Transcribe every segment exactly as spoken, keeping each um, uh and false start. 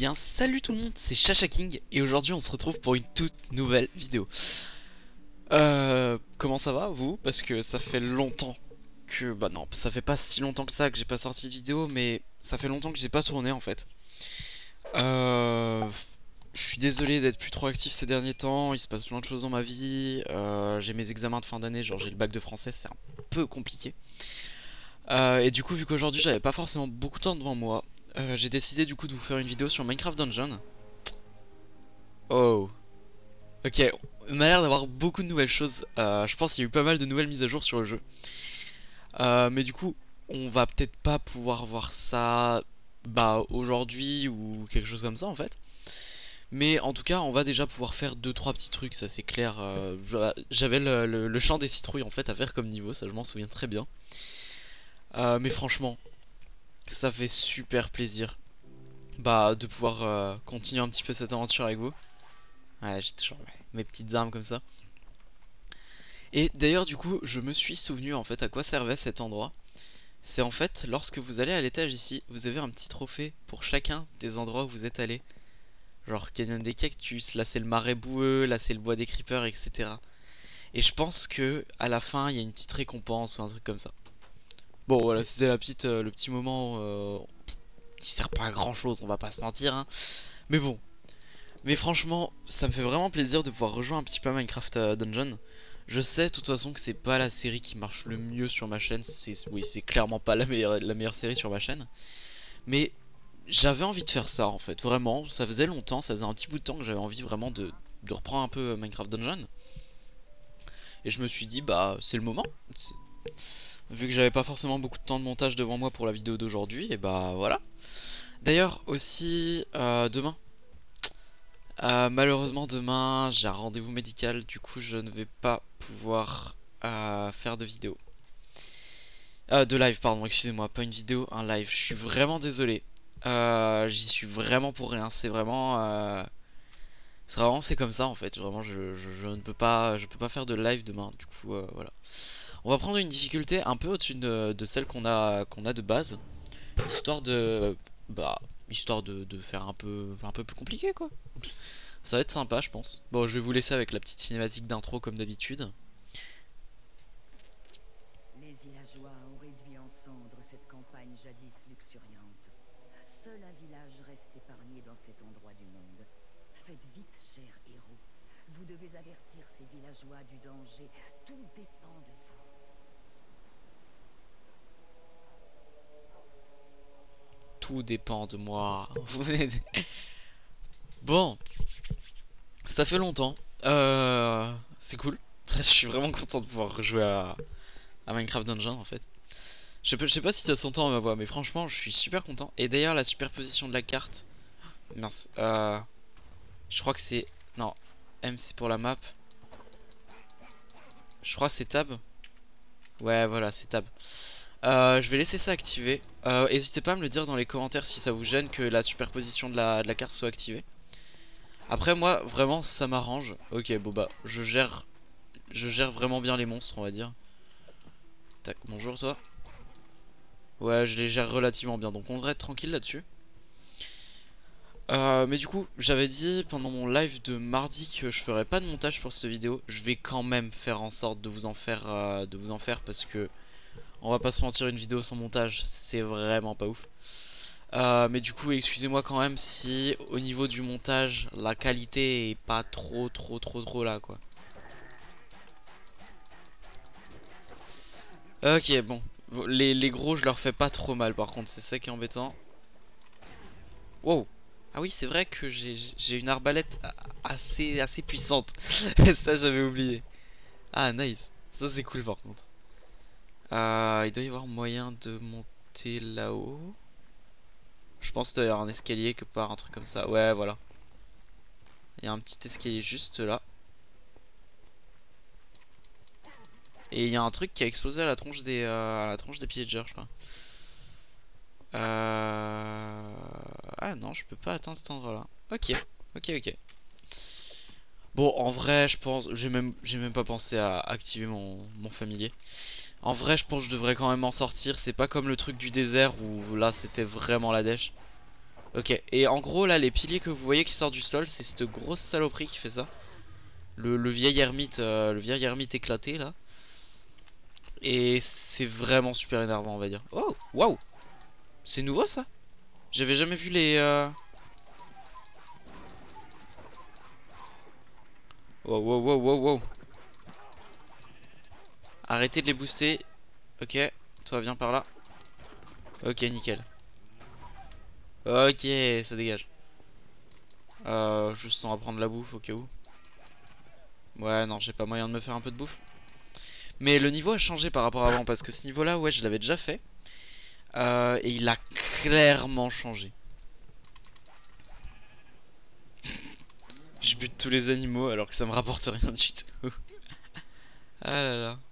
bien, salut tout le monde, c'est Chacha King et aujourd'hui on se retrouve pour une toute nouvelle vidéo. Euh, comment ça va vous? Parce que ça fait longtemps que... Bah non, ça fait pas si longtemps que ça que j'ai pas sorti de vidéo, mais ça fait longtemps que j'ai pas tourné en fait. Euh... Je suis désolé d'être plus trop actif ces derniers temps, il se passe plein de choses dans ma vie. Euh, j'ai mes examens de fin d'année, genre j'ai le bac de français, c'est un peu compliqué. Euh, et du coup, vu qu'aujourd'hui j'avais pas forcément beaucoup de temps devant moi, euh, j'ai décidé du coup de vous faire une vidéo sur Minecraft Dungeon. Oh, ok, on a l'air d'avoir beaucoup de nouvelles choses. Euh, je pense qu'il y a eu pas mal de nouvelles mises à jour sur le jeu. Euh, mais du coup, on va peut-être pas pouvoir voir ça bah aujourd'hui ou quelque chose comme ça en fait. Mais en tout cas, on va déjà pouvoir faire deux trois petits trucs, ça c'est clair. Euh, J'avais le, le, le champ des citrouilles en fait à faire comme niveau, ça je m'en souviens très bien. Euh, mais franchement, ça fait super plaisir bah de pouvoir euh, continuer un petit peu cette aventure avec vous. Ouais, j'ai toujours mes, mes petites armes comme ça. Et d'ailleurs du coup je me suis souvenu en fait à quoi servait cet endroit. C'est en fait lorsque vous allez à l'étage ici, vous avez un petit trophée pour chacun des endroits où vous êtes allé. Genre Canyon des Cactus, là c'est le marais boueux, là c'est le bois des creepers, et cetera. Et je pense que à la fin il y a une petite récompense ou un truc comme ça. Bon voilà, c'était la petite, euh, le petit moment euh, qui sert pas à grand chose, on va pas se mentir hein. Mais bon, mais franchement, ça me fait vraiment plaisir de pouvoir rejoindre un petit peu Minecraft euh, Dungeon. Je sais de toute façon que c'est pas la série qui marche le mieux sur ma chaîne, c'est oui, c'est clairement pas la meilleure, la meilleure série sur ma chaîne. Mais j'avais envie de faire ça en fait, vraiment, ça faisait longtemps, ça faisait un petit bout de temps que j'avais envie vraiment de, de reprendre un peu euh, Minecraft Dungeon. Et je me suis dit, bah c'est le moment. Vu que j'avais pas forcément beaucoup de temps de montage devant moi pour la vidéo d'aujourd'hui, et bah voilà. D'ailleurs aussi, euh, demain, Euh, malheureusement demain j'ai un rendez-vous médical, du coup je ne vais pas pouvoir euh, faire de vidéo. Euh, de live pardon, excusez-moi, pas une vidéo, un live. Je suis vraiment désolé. Euh, J'y suis vraiment pour rien. C'est vraiment, euh, c'est vraiment c'est comme ça en fait. Vraiment je, je, je ne peux pas, je peux pas faire de live demain. Du coup euh, voilà. On va prendre une difficulté un peu au-dessus de, de celle qu'on a qu'on a de base, histoire de bah histoire de, de faire un peu un peu plus compliqué quoi. Ça va être sympa, je pense. Bon, je vais vous laisser avec la petite cinématique d'intro comme d'habitude. Les villageois ont réduit en cendres cette campagne jadis luxuriante. Seul un village reste épargné dans cet endroit du monde. Faites vite, chers héros. Vous devez avertir ces villageois du danger. Tout dépend de vous. Tout dépend de moi. Vous venez de- Bon, ça fait longtemps. Euh, c'est cool. Je suis vraiment content de pouvoir rejouer à, à Minecraft Dungeon en fait. Je sais pas, je sais pas si ça s'entend à ma voix, mais franchement, je suis super content. Et d'ailleurs, la superposition de la carte. Mince. Euh, je crois que c'est. Non, M c'est pour la map. Je crois que c'est tab. Ouais, voilà, c'est tab. Euh, je vais laisser ça activé. Euh, N'hésitez pas à me le dire dans les commentaires si ça vous gêne que la superposition de la, de la carte soit activée. Après moi vraiment ça m'arrange. Ok bon bah je gère je gère vraiment bien les monstres on va dire. Tac, bonjour toi. Ouais je les gère relativement bien donc on devrait être tranquille là-dessus. Euh, mais du coup j'avais dit pendant mon live de mardi que je ferais pas de montage pour cette vidéo. Je vais quand même faire en sorte de vous en faire euh, de vous en faire parce que on va pas se mentir, une vidéo sans montage c'est vraiment pas ouf. Euh, mais du coup excusez-moi quand même si au niveau du montage la qualité est pas trop trop trop trop là quoi. Ok, bon. Les, les gros, je leur fais pas trop mal par contre, c'est ça qui est embêtant. Wow. Ah oui, c'est vrai que j'ai j'ai une arbalète assez, assez puissante. Ça, j'avais oublié. Ah, nice. Ça, c'est cool par contre. Euh, il doit y avoir moyen de monter là-haut. Je pense qu'il doit y avoir un escalier quelque part, un truc comme ça. Ouais, voilà. Il y a un petit escalier juste là. Et il y a un truc qui a explosé à la tronche des, euh, à la tronche des pillagers, je crois. Euh... Ah non, je peux pas atteindre cet endroit-là. Ok, ok, ok. Bon, en vrai, je pense... J'ai même, j'ai même pas pensé à activer mon, mon familier. En vrai, je pense que je devrais quand même en sortir. C'est pas comme le truc du désert où là, c'était vraiment la dèche. Ok, et en gros là les piliers que vous voyez qui sortent du sol, c'est cette grosse saloperie qui fait ça. Le, le vieil ermite, euh, le vieil ermite éclaté là. Et c'est vraiment super énervant on va dire. Oh, waouh. C'est nouveau ça. J'avais jamais vu les... Euh... Wow, wow, wow, wow, wow. Arrêtez de les booster. Ok, toi viens par là. Ok, nickel. Ok, ça dégage. Euh, juste on va prendre la bouffe au cas où. Ouais, non, j'ai pas moyen de me faire un peu de bouffe. Mais le niveau a changé par rapport à avant parce que ce niveau là, ouais, je l'avais déjà fait. Euh, et il a clairement changé. Je bute tous les animaux alors que ça me rapporte rien du tout. Ah là là.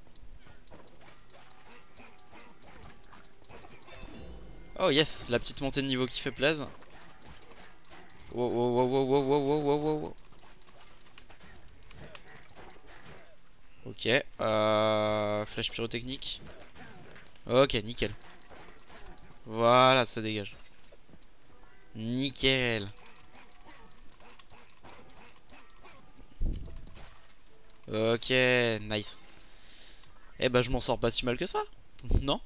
Oh yes, la petite montée de niveau qui fait plaisir. Wow, wow, wow, wow, wow, wow, wow, wow, wow. Ok, euh, flèche pyrotechnique. Ok, nickel. Voilà, ça dégage. Nickel. Ok, nice. Eh ben, je m'en sors pas si mal que ça. Non.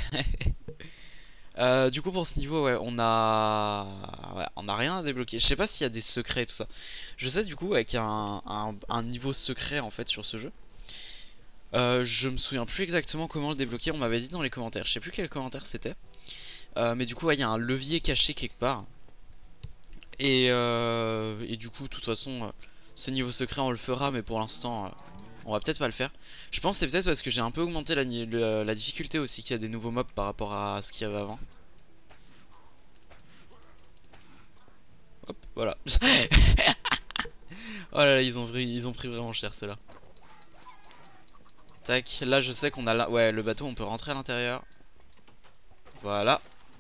Euh, du coup pour ce niveau ouais on a ouais, on a rien à débloquer. Je sais pas s'il y a des secrets et tout ça. Je sais du coup avec un, un, un niveau secret en fait sur ce jeu. Euh, je me souviens plus exactement comment le débloquer. On m'avait dit dans les commentaires. Je sais plus quel commentaire c'était. Euh, mais du coup il ouais, y a un levier caché quelque part. Et, euh, et du coup de toute façon euh, ce niveau secret on le fera mais pour l'instant euh, on va peut-être pas le faire. Je pense que c'est peut-être parce que j'ai un peu augmenté la, la, la difficulté aussi qu'il y a des nouveaux mobs par rapport à ce qu'il y avait avant. Hop, voilà. Oh là là, ils ont pris, ils ont pris vraiment cher ceux-là. Tac, là je sais qu'on a là, ouais, le bateau, on peut rentrer à l'intérieur. Voilà.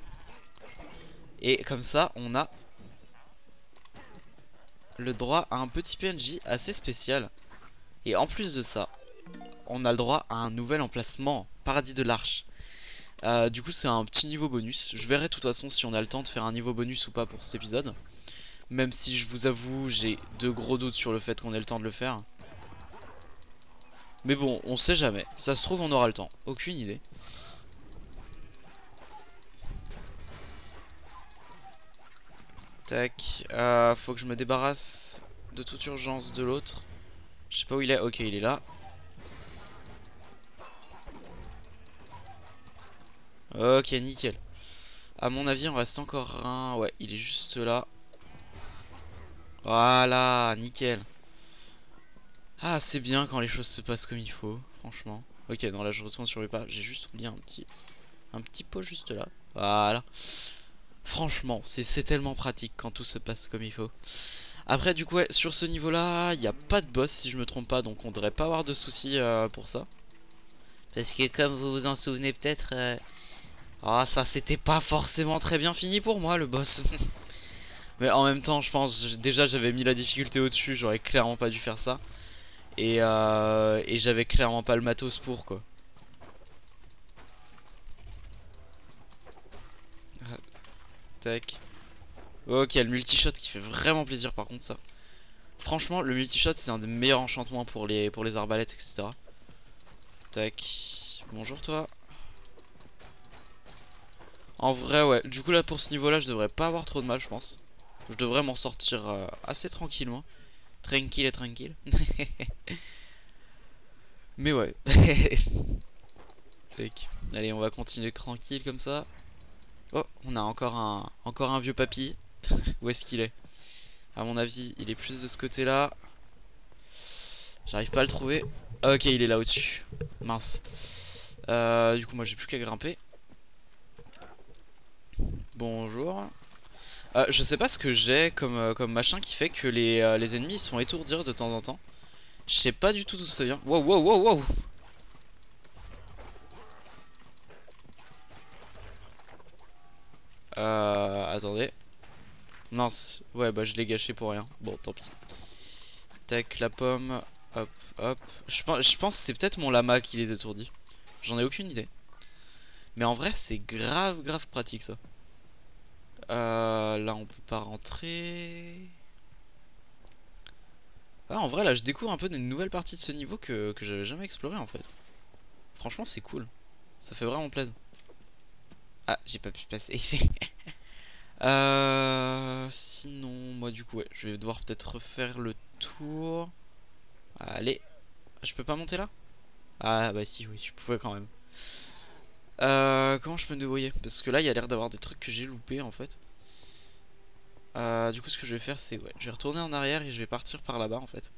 Et comme ça, on a le droit à un petit P N J assez spécial. Et en plus de ça, on a le droit à un nouvel emplacement, Paradis de l'Arche. Euh, du coup, c'est un petit niveau bonus. Je verrai de toute façon si on a le temps de faire un niveau bonus ou pas pour cet épisode. Même si je vous avoue, j'ai de gros doutes sur le fait qu'on ait le temps de le faire. Mais bon, on sait jamais. Ça se trouve, on aura le temps. Aucune idée. Tac. Euh, faut que je me débarrasse de toute urgence de l'autre. Je sais pas où il est. Ok, il est là. Ok, nickel. À mon avis, on reste encore un. Ouais, il est juste là. Voilà, nickel. Ah, c'est bien quand les choses se passent comme il faut, franchement. Ok, non, là je retourne sur mes pas. J'ai juste oublié un petit, un petit pot juste là. Voilà. Franchement, c'est tellement pratique quand tout se passe comme il faut. Après, du coup, ouais, sur ce niveau-là, il n'y a pas de boss si je me trompe pas, donc on devrait pas avoir de soucis euh, pour ça. Parce que comme vous vous en souvenez peut-être, euh... oh, ça c'était pas forcément très bien fini pour moi le boss. Mais en même temps, je pense, déjà j'avais mis la difficulté au-dessus, j'aurais clairement pas dû faire ça. Et, euh, et j'avais clairement pas le matos pour quoi. Ah, tac. Ok, le multishot qui fait vraiment plaisir par contre ça. Franchement, le multishot c'est un des meilleurs enchantements pour les, pour les arbalètes, et cetera. Tac. Bonjour toi. En vrai, ouais. Du coup, là, pour ce niveau-là, je devrais pas avoir trop de mal, je pense. Je devrais m'en sortir euh, assez tranquillement. Tranquille et tranquille. Mais ouais. Tac. Allez, on va continuer tranquille comme ça. Oh, on a encore un, encore un vieux papy. Où est-ce qu'il est? À mon avis, il est plus de ce côté-là. J'arrive pas à le trouver. Ok, il est là au-dessus. Mince. Euh, du coup, moi, j'ai plus qu'à grimper. Bonjour. Euh, je sais pas ce que j'ai comme, euh, comme machin qui fait que les, euh, les ennemis ils se font étourdir de temps en temps. Je sais pas du tout d'où ça vient. Wow, wow, wow, wow. Euh, attendez. Mince. Ouais, bah je l'ai gâché pour rien. Bon, tant pis. Tac, la pomme. Hop, hop. Je pense, je pense que c'est peut-être mon lama qui les étourdit. J'en ai aucune idée. Mais en vrai, c'est grave, grave pratique ça. Euh, là on peut pas rentrer. Ah, en vrai là je découvre un peu des nouvelles parties de ce niveau que, que j'avais jamais exploré en fait. Franchement c'est cool. Ça fait vraiment plaisir. Ah j'ai pas pu passer ici. euh, Sinon moi du coup ouais, je vais devoir peut-être refaire le tour. Allez. Je peux pas monter là? Ah bah si oui je pouvais quand même. Euh, comment je peux me débrouiller? Parce que là il y a l'air d'avoir des trucs que j'ai loupés en fait. Euh, du coup ce que je vais faire c'est ouais, je vais retourner en arrière et je vais partir par là-bas en fait.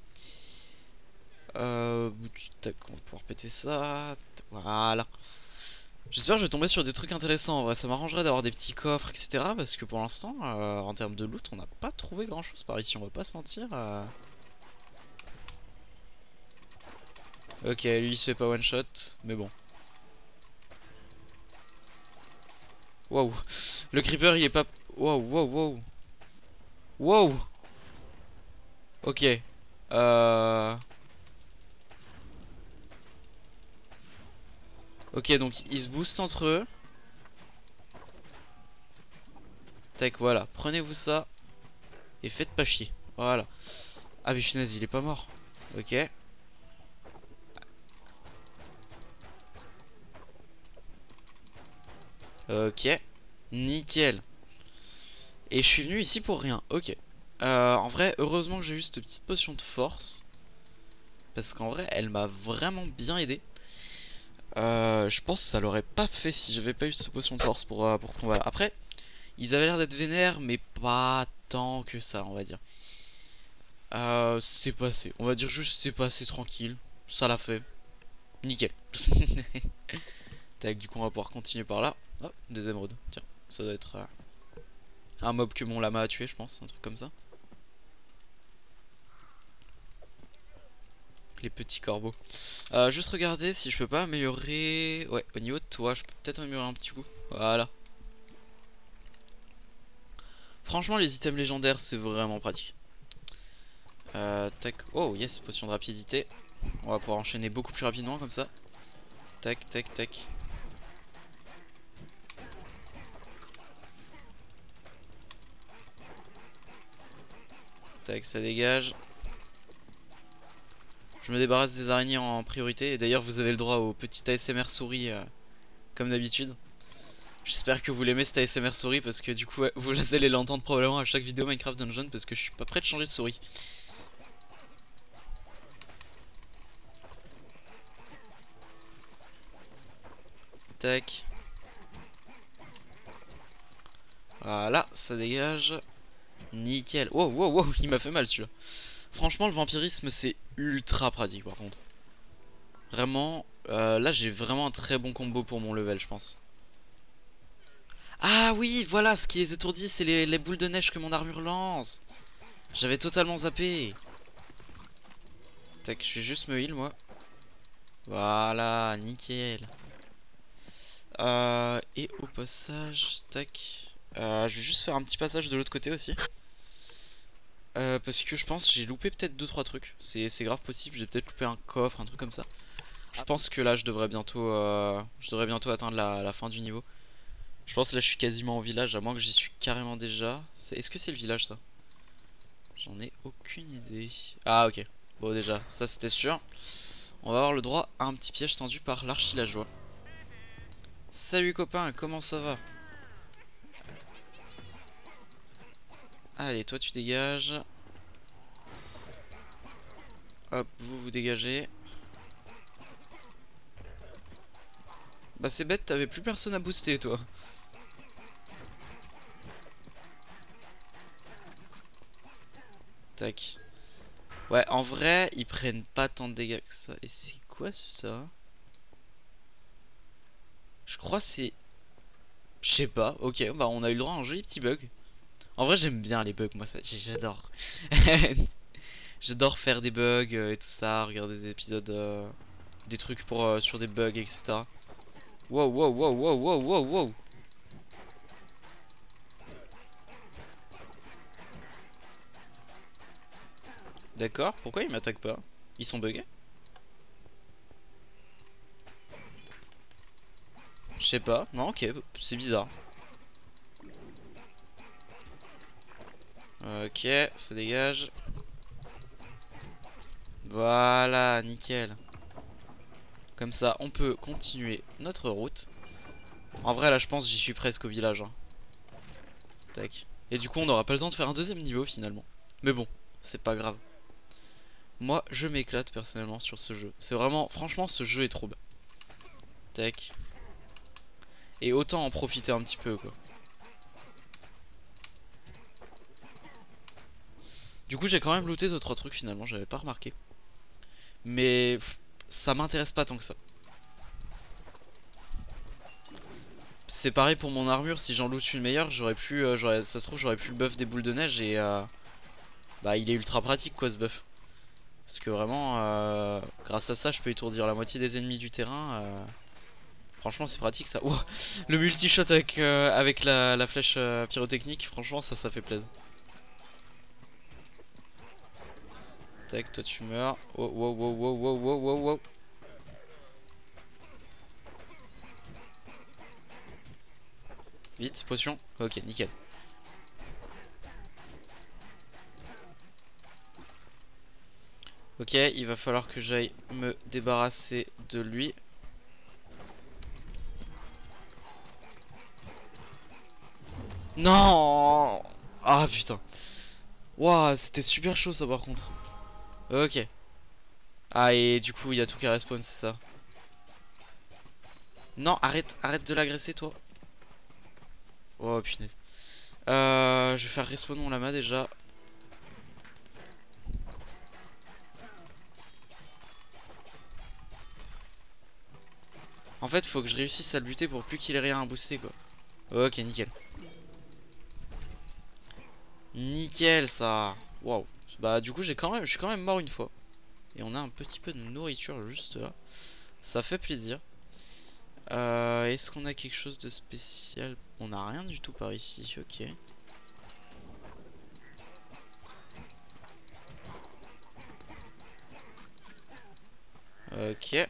Euh, tac, on va pouvoir péter ça. Voilà. J'espère que je vais tomber sur des trucs intéressants en vrai. Ça m'arrangerait d'avoir des petits coffres, et cetera. Parce que pour l'instant, euh, en termes de loot, on n'a pas trouvé grand chose par ici, on va pas se mentir. euh. Ok, lui il se fait pas one shot, mais bon. Waouh, le creeper il est pas. Waouh, waouh, waouh. Waouh. Ok. Euh. Ok, donc ils se boostent entre eux. Tac, voilà. Prenez-vous ça. Et faites pas chier. Voilà. Ah, mais finesse, il est pas mort. Ok. Ok. Nickel. Et je suis venu ici pour rien. Ok. Euh, en vrai, heureusement que j'ai eu cette petite potion de force. Parce qu'en vrai, elle m'a vraiment bien aidé. Euh, je pense que ça l'aurait pas fait si j'avais pas eu cette potion de force pour, euh, pour ce combat. Après, ils avaient l'air d'être vénères, mais pas tant que ça, on va dire. Euh, c'est passé. On va dire juste c'est passé tranquille. Ça l'a fait. Nickel. Tac, du coup, on va pouvoir continuer par là. Oh, des émeraudes. Tiens, ça doit être euh, un mob que mon lama a tué, je pense. Un truc comme ça. Les petits corbeaux. Euh, juste regarder si je peux pas améliorer. Ouais, au niveau de toi, je peux peut-être améliorer un petit coup. Voilà. Franchement, les items légendaires, c'est vraiment pratique. Euh, tac. Oh, yes, potion de rapidité. On va pouvoir enchaîner beaucoup plus rapidement comme ça. Tac, tac, tac. Tac, ça dégage. Je me débarrasse des araignées en priorité. Et d'ailleurs, vous avez le droit au petit A S M R souris, euh, comme d'habitude. J'espère que vous l'aimez cet A S M R souris parce que du coup, ouais, vous allez l'entendre probablement à chaque vidéo Minecraft Dungeon parce que je suis pas prêt de changer de souris. Tac. Voilà, ça dégage. Nickel. Wow, wow, wow, il m'a fait mal celui-là. Franchement, le vampirisme, c'est ultra pratique par contre. Vraiment, euh, là j'ai vraiment un très bon combo pour mon level, je pense. Ah oui, voilà, ce qui les étourdit, c'est les, les boules de neige que mon armure lance. J'avais totalement zappé. Tac, je vais juste me heal, moi. Voilà, nickel. Euh, et au passage, tac. Euh, je vais juste faire un petit passage de l'autre côté aussi. Euh, parce que je pense que j'ai loupé peut-être deux trois trucs. C'est grave possible, j'ai peut-être loupé un coffre, un truc comme ça. Je pense que là je devrais bientôt euh, je devrais bientôt atteindre la, la fin du niveau. Je pense que là je suis quasiment au village, à moins que j'y suis carrément déjà. Est-ce que c'est le village ça? J'en ai aucune idée. Ah ok, bon déjà, ça c'était sûr. On va avoir le droit à un petit piège tendu par l'archilageois. Salut copain, comment ça va? Allez, toi tu dégages. Hop, vous vous dégagez. Bah c'est bête, t'avais plus personne à booster toi. Tac. Ouais, en vrai, ils prennent pas tant de dégâts que ça. Et c'est quoi ça? Je crois c'est... Je sais pas, ok, bah on a eu le droit à un joli petit bug. En vrai j'aime bien les bugs, moi ça, j'adore. J'adore faire des bugs euh, et tout ça, regarder des épisodes, euh, des trucs pour euh, sur des bugs, et cetera. Wow, wow, wow, wow, wow, wow, wow. D'accord, pourquoi ils m'attaquent pas? Ils sont buggés? Je sais pas, non ok, c'est bizarre. Ok, ça dégage. Voilà, nickel. Comme ça, on peut continuer notre route. En vrai, là, je pense j'y suis presque au village. Hein. Tac. Et du coup, on n'aura pas le temps de faire un deuxième niveau finalement. Mais bon, c'est pas grave. Moi, je m'éclate personnellement sur ce jeu. C'est vraiment, franchement, ce jeu est trop bien. Tac. Et autant en profiter un petit peu, quoi. Du coup, j'ai quand même looté d'autres trucs finalement, j'avais pas remarqué. Mais pff, ça m'intéresse pas tant que ça. C'est pareil pour mon armure, si j'en loot une meilleure, j'aurais pu, euh, j'aurais, ça se trouve, j'aurais pu le buff des boules de neige et euh, bah il est ultra pratique quoi ce buff. Parce que vraiment, euh, grâce à ça, je peux étourdir la moitié des ennemis du terrain. Euh, franchement, c'est pratique ça. Ouah, le multi-shot avec, euh, avec la, la flèche euh, pyrotechnique, franchement, ça, ça fait plaisir. Tac, toi tu meurs. Oh, wow, wow, wow, wow, wow, wow, wow. Vite, potion. Ok, nickel. Ok, il va falloir que j'aille me débarrasser de lui. Non. Ah putain. Waouh, c'était super chaud ça par contre. Ok. Ah et du coup il y a tout qui respawn, c'est ça. Non, arrête, arrête de l'agresser toi. Oh punaise. Euh, je vais faire respawn mon lama déjà. En fait faut que je réussisse à le buter pour plus qu'il ait rien à booster quoi. Ok, nickel. Nickel ça. Waouh. Bah du coup j'ai quand même, je suis quand même mort une fois. Et on a un petit peu de nourriture juste là. Ça fait plaisir. Euh, Est-ce qu'on a quelque chose de spécial? On n'a rien du tout par ici, ok. Ok.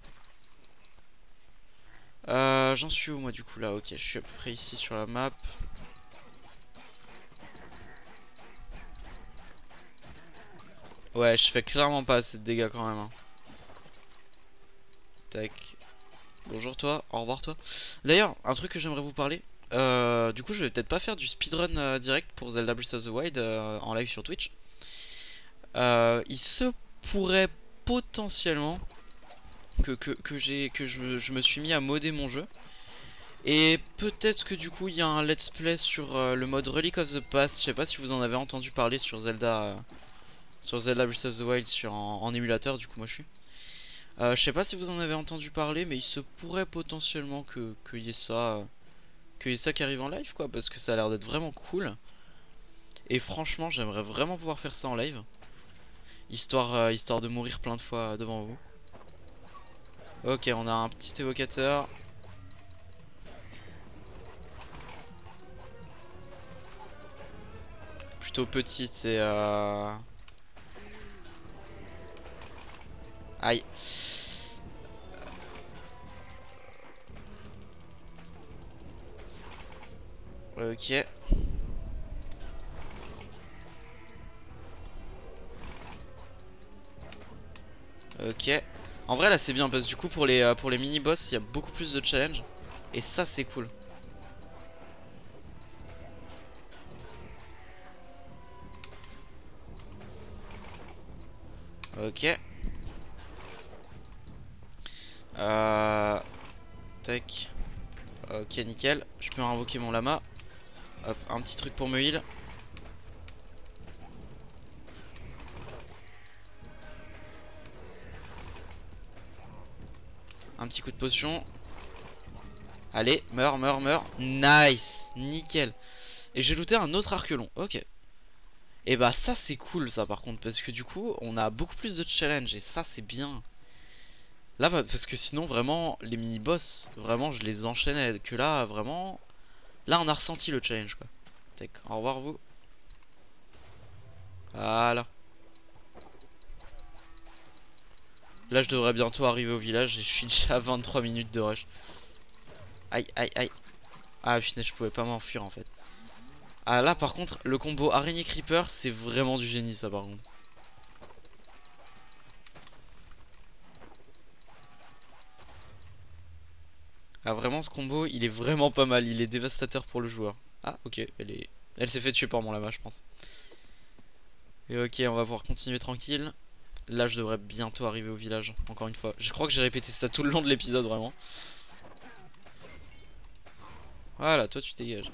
Euh, J'en suis où moi du coup là? Ok, je suis à peu près ici sur la map. Ouais, je fais clairement pas assez de dégâts quand même. Hein. Tac. Bonjour toi, au revoir toi. D'ailleurs, un truc que j'aimerais vous parler. Euh, du coup, je vais peut-être pas faire du speedrun euh, direct pour Zelda Breath of the Wild euh, en live sur Twitch. Euh, il se pourrait potentiellement que, que, que, j'ai, que je, je me suis mis à modder mon jeu. Et peut-être que du coup il y a un let's play sur euh, le mode Relic of the Past. Je sais pas si vous en avez entendu parler sur Zelda euh, sur Zelda Breath of the Wild sur, en, en émulateur, du coup moi je suis. Euh, je sais pas si vous en avez entendu parler, mais il se pourrait potentiellement que qu'il y ait ça, euh, qu'il y ait ça qui arrive en live quoi, parce que ça a l'air d'être vraiment cool. Et franchement j'aimerais vraiment pouvoir faire ça en live. Histoire, euh, histoire de mourir plein de fois devant vous. Ok, on a un petit évocateur. Plutôt petite et euh... aïe. Ok. Ok. En vrai là c'est bien parce que du coup pour les, euh, pour les mini-boss il y a beaucoup plus de challenge. Et ça c'est cool. Ok. Euh... Tac. Ok, nickel. Je peux invoquer mon lama. Hop, un petit truc pour me heal. Un petit coup de potion. Allez, meurs, meurs, meurs. Nice. Nickel. Et j'ai looté un autre arc long. Ok. Et bah ça c'est cool ça par contre. Parce que du coup on a beaucoup plus de challenge. Et ça c'est bien. Là bah, parce que sinon vraiment les mini-boss, vraiment je les enchaînais. Que là vraiment... Là on a ressenti le challenge quoi. Tac, au revoir vous. Voilà. Là je devrais bientôt arriver au village et je suis déjà à vingt-trois minutes de rush. Aïe aïe aïe. Ah putain je pouvais pas m'enfuir en fait. Ah là par contre le combo araignée creeper c'est vraiment du génie ça par contre. Ah vraiment ce combo il est vraiment pas mal, il est dévastateur pour le joueur. Ah ok, elle est, elle s'est fait tuer par mon lama je pense. Et ok on va pouvoir continuer tranquille. Là je devrais bientôt arriver au village, encore une fois. Je crois que j'ai répété ça tout le long de l'épisode vraiment. Voilà, toi tu dégages.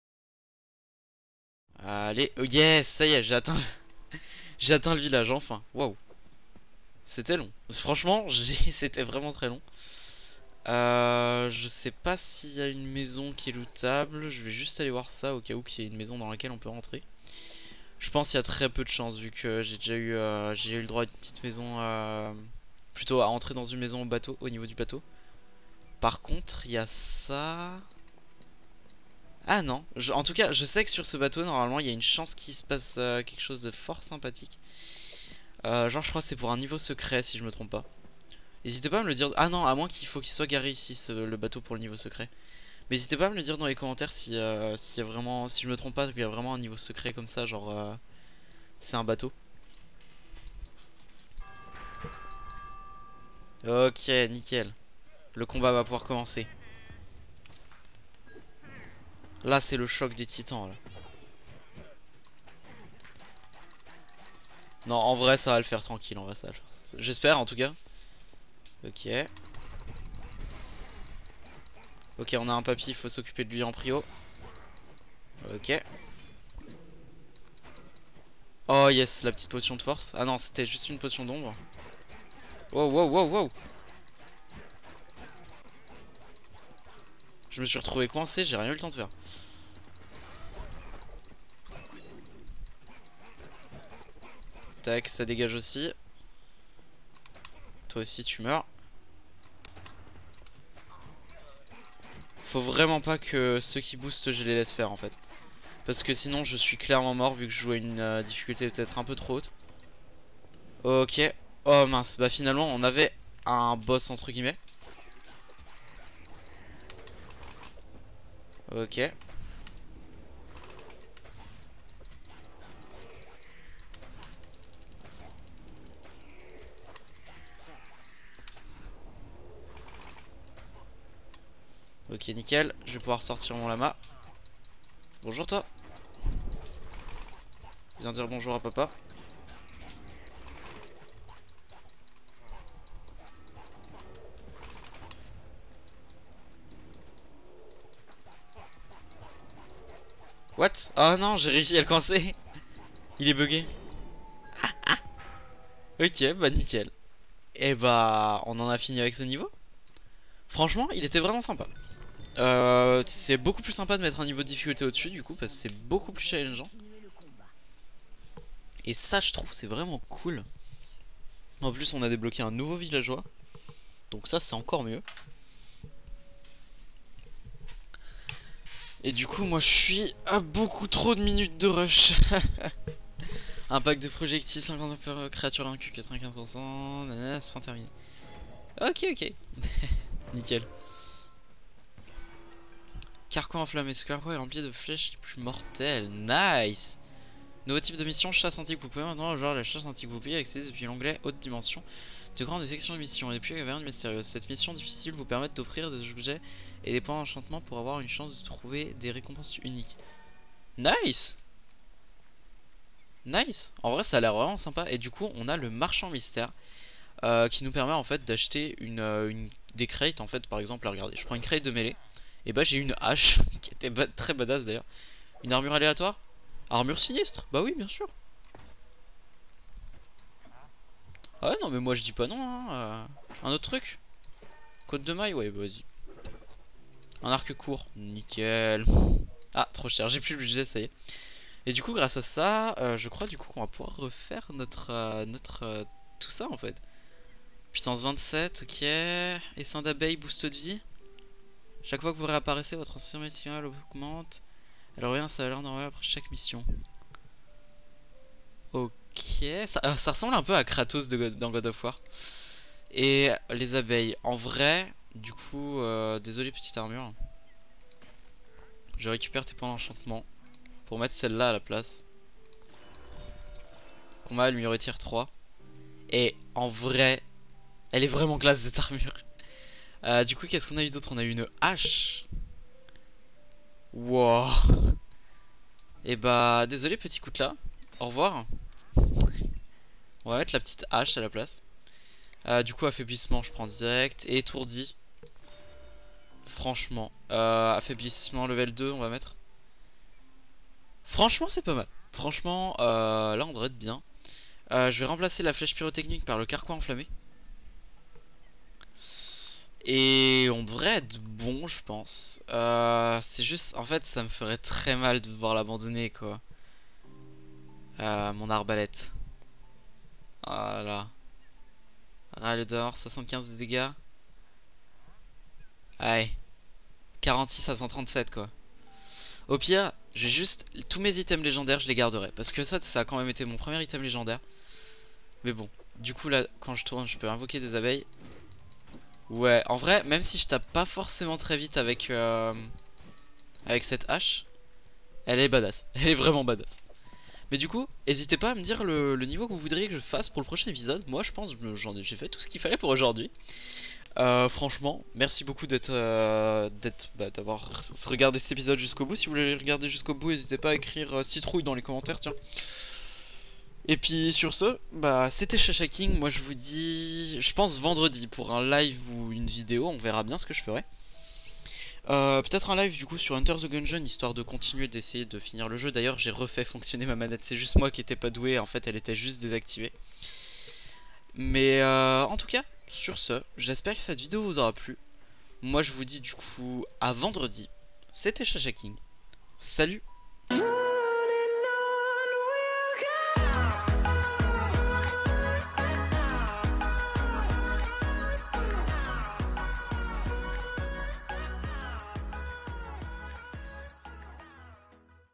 Allez, oh yes, ça y est, j'ai atteint, j'ai atteint le village enfin. Waouh, c'était long. Franchement, c'était vraiment très long. Euh, je sais pas s'il y a une maison qui est lootable. Je vais juste aller voir ça au cas où qu'il y ait une maison dans laquelle on peut rentrer. Je pense qu'il y a très peu de chances vu que j'ai déjà eu, euh, j'ai eu le droit à une petite maison, euh, plutôt à entrer dans une maison au bateau, au niveau du bateau. Par contre, il y a ça. Ah non, je- en tout cas, je sais que sur ce bateau, normalement, il y a une chance qu'il se passe euh, quelque chose de fort sympathique. Euh, genre, je crois que c'est pour un niveau secret, si je me trompe pas. N'hésitez pas à me le dire. Ah non, à moins qu'il faut qu'il soit garé ici, ce- le bateau pour le niveau secret. Mais n'hésitez pas à me le dire dans les commentaires si, euh, s'il y a vraiment, si je me trompe pas, qu'il y a vraiment un niveau secret comme ça, genre euh, c'est un bateau. Ok, nickel. Le combat va pouvoir commencer. Là, c'est le choc des titans. Là. Non, en vrai, ça va le faire tranquille. En vrai, ça va le faire. J'espère, en tout cas. Ok. Ok, on a un papy, il faut s'occuper de lui en prio. Ok. Oh yes, la petite potion de force. Ah non, c'était juste une potion d'ombre. Wow, wow, wow, wow. Je me suis retrouvé coincé, j'ai rien eu le temps de faire. Tac, ça dégage aussi. Toi aussi, tu meurs. Faut vraiment pas que ceux qui boostent, je les laisse faire en fait. Parce que sinon, je suis clairement mort vu que je joue à une euh, difficulté peut-être un peu trop haute. Ok. Oh mince, bah finalement, on avait un boss entre guillemets. Ok. Ok, nickel. Je vais pouvoir sortir mon lama. Bonjour toi. Viens dire bonjour à papa. What? Oh non, j'ai réussi à le coincer. Il est bugué. Ok, bah nickel. Et bah, on en a fini avec ce niveau. Franchement, il était vraiment sympa. Euh, c'est beaucoup plus sympa de mettre un niveau de difficulté au-dessus du coup, parce que c'est beaucoup plus challengeant. Et ça, je trouve, c'est vraiment cool. En plus, on a débloqué un nouveau villageois. Donc ça, c'est encore mieux. Et du coup, moi, je suis à beaucoup trop de minutes de rush. Impact de projectiles, cinquante per créature vaincues, quatre-vingt-quinze pour cent. Nanana, fin terminé. Ok, ok. Nickel. Carquois enflammé. Ce carquois est rempli de flèches les plus mortelles. Nice. Nouveau type de mission, chasse anti-poupée. Maintenant, joueur la chasse anti-poupée accès depuis l'onglet haute dimension. De grandes sections de mission et puis caverne mystérieuse. Cette mission difficile vous permet d'offrir des objets et des points d'enchantement pour avoir une chance de trouver des récompenses uniques. Nice. Nice. En vrai, ça a l'air vraiment sympa. Et du coup, on a le marchand mystère euh, qui nous permet en fait d'acheter une, euh, une des crates. En fait, par exemple, là, regardez, je prends une crate de mêlée. Et bah, j'ai une hache qui était ba très badass d'ailleurs. Une armure aléatoire. Armure sinistre. Bah oui, bien sûr. Ah ouais, non, mais moi je dis pas non. Hein. Euh, un autre truc. Côte de maille, ouais, bah, vas-y. Un arc court. Nickel. Ah, trop cher. J'ai plus le budget, ça y est. Et du coup, grâce à ça, euh, je crois du coup qu'on va pouvoir refaire notre, euh, notre euh, tout ça en fait. Puissance vingt-sept, ok. Essaim d'abeille, boost de vie. Chaque fois que vous réapparaissez, votre ancienne maximale augmente. Elle revient à sa valeur normale après chaque mission. Ok. Ça, euh, ça ressemble un peu à Kratos de God- dans God of War. Et les abeilles. En vrai, du coup, euh, désolé petite armure. Je récupère tes points d'enchantement pour mettre celle-là à la place. Combat, elle lui retire trois. Et en vrai, elle est vraiment classe cette armure. Euh, du coup, qu'est-ce qu'on a eu d'autre? On a eu une hache. Wow. Et bah, désolé, petit coup de là. Au revoir. On va mettre la petite hache à la place. Euh, du coup, affaiblissement, je prends direct. Et étourdi. Franchement. Euh, affaiblissement level deux, on va mettre. Franchement, c'est pas mal. Franchement, euh, là, on devrait être bien. Euh, je vais remplacer la flèche pyrotechnique par le carquois enflammé. Et on devrait être bon, je pense. Euh, c'est juste, en fait, ça me ferait très mal de devoir l'abandonner, quoi. Euh, mon arbalète. Voilà. Râle d'or, soixante-quinze de dégâts. Allez. quarante-six à cent trente-sept, quoi. Au pire, j'ai juste tous mes items légendaires, je les garderai. Parce que ça, ça a quand même été mon premier item légendaire. Mais bon, du coup, là, quand je tourne, je peux invoquer des abeilles. Ouais, en vrai, même si je tape pas forcément très vite avec, euh, avec cette hache, elle est badass. Elle est vraiment badass. Mais du coup, n'hésitez pas à me dire le, le niveau que vous voudriez que je fasse pour le prochain épisode. Moi, je pense que j'en ai- j'ai fait tout ce qu'il fallait pour aujourd'hui. Euh, franchement, merci beaucoup d'être, euh, d'être, bah, d'avoir regardé cet épisode jusqu'au bout. Si vous voulez le regarder jusqu'au bout, n'hésitez pas à écrire euh, citrouille dans les commentaires, tiens. Et puis sur ce, bah c'était Chacha King. Moi je vous dis, je pense vendredi pour un live ou une vidéo, on verra bien ce que je ferai. Euh, Peut-être un live du coup sur Enter the Gungeon, histoire de continuer d'essayer de finir le jeu. D'ailleurs j'ai refait fonctionner ma manette, c'est juste moi qui était pas doué, en fait elle était juste désactivée. Mais euh, en tout cas, sur ce, j'espère que cette vidéo vous aura plu. Moi je vous dis du coup à vendredi. C'était Chacha King. Salut!